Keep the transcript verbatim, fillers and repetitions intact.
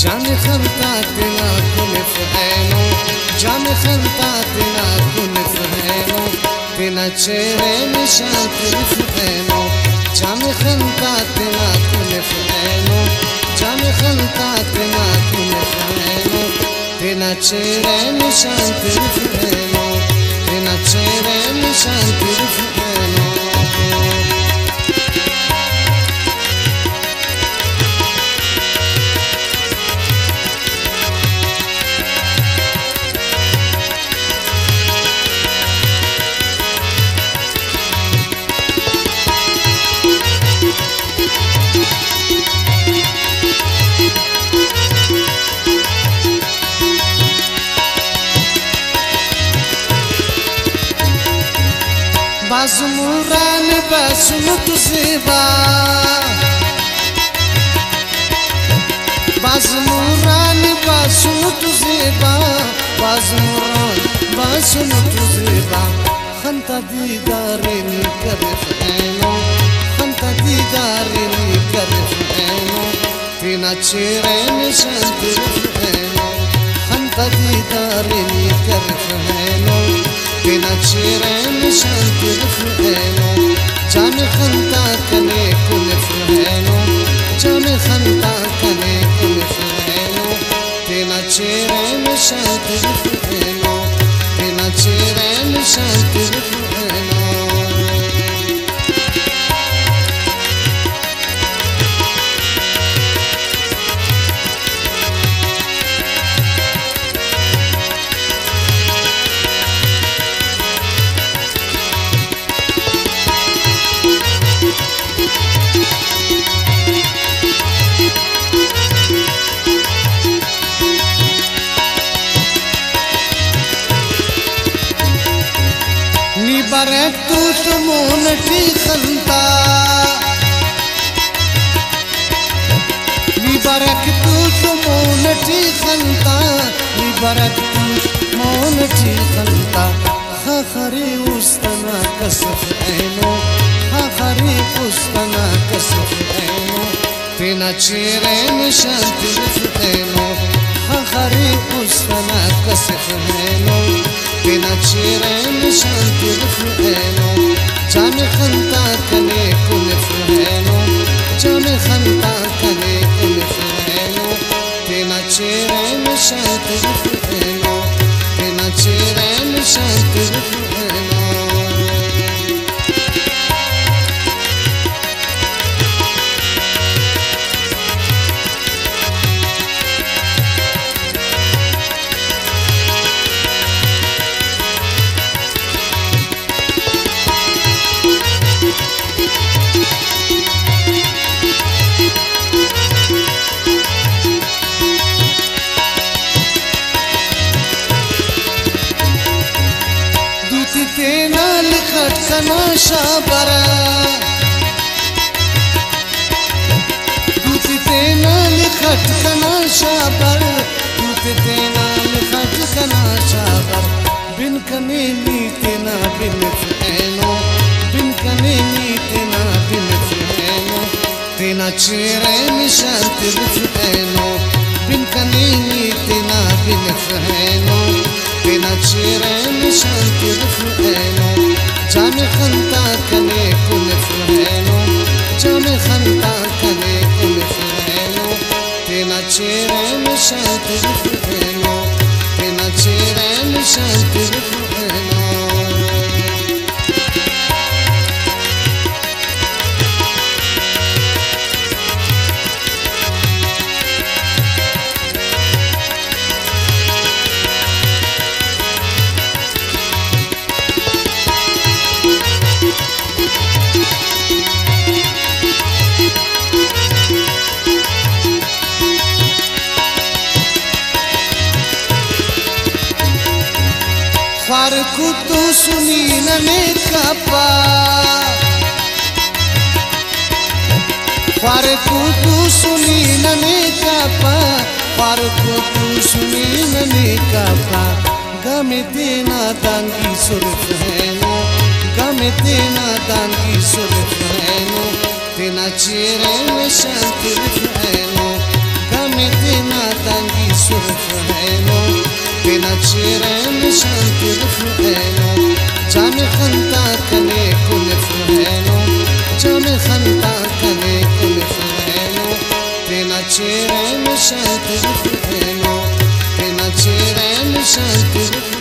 جان خلطاتنا كل في عينه جان خلطاتنا كل في عينه تنا چهره نشان كل في عينه جان خلطاتنا كل في عينه جان خلطاتنا كل في عينه تنا چهره نشان كل في عينه تنا چهره نشان كل في عينه बाज़मूरान बासुन तुझेबा बाज़मूरान बासुन तुझेबा बाज़मूरान बासुन तुझेबा खंता दीदारिन कर फैनो खंता दीदारिन कर फैनो तेना चेहरे निशान कर फैनो खंता दीदारिन कर फैनो तेना चेहरे निशान कर फैनो जान खंता कने कुल फैनो जान खंता कने कुल फैनो तेना चेहरे निशान कर फैनो तेना चेहरे निशान कर फैनो निबरक तू मोनटी खंता निबरक तू मोनटी खंता निबरक तू मोनटी खंता खखरी उस्तना कसफ ऐनो खखरी उस्तना कसफ ऐनो तेना चेहरे निशान तिरफ ऐनो खखरी उस्तना कसफ ऐनो तेना चेहरे निशान तिरफ ऐनो जान खंता कने कुल फैनो जान खंता कने कुल फैनो तेना चेहरे निशान तिरफ ऐनो तेना चेहरे निशान तिरफ ऐनो तेना लिखट कना शाबरा दूती तेना लिखट कना शाबर दूती तेना लिखट कना शाबर बिन कने नी तेना बिन फैनो बिन कने नी तेना बिन फैनो तेना चेहरे निशान तिरफ ऐनो बिन कने नी तेना बिन फैनो तेना चेहरे निशान तिरफ ऐनो जान खंता कने कुल फैनो जान खंता कने कुल फैनो तेना चेहरे निशान तिरफ ऐनो तेना चेहरे निशान तिरफ ऐनो Farkutu sunina ne kapa Farkutu sunina ne kapa Farkutu sunina ne kapa Game tena dangi surf haino Game tena dangi surf haino Tena chehre mein shan tirf haino Game में तेना तांगी सुरफ है नो तेना चेहरे निशान तिरफ है नो जामे खंता कने कुलफ है नो जामे खंता कने कुलफ है नो तेना चेहरे निशान तिरफ है नो तेना चेहरे निशान तिरफ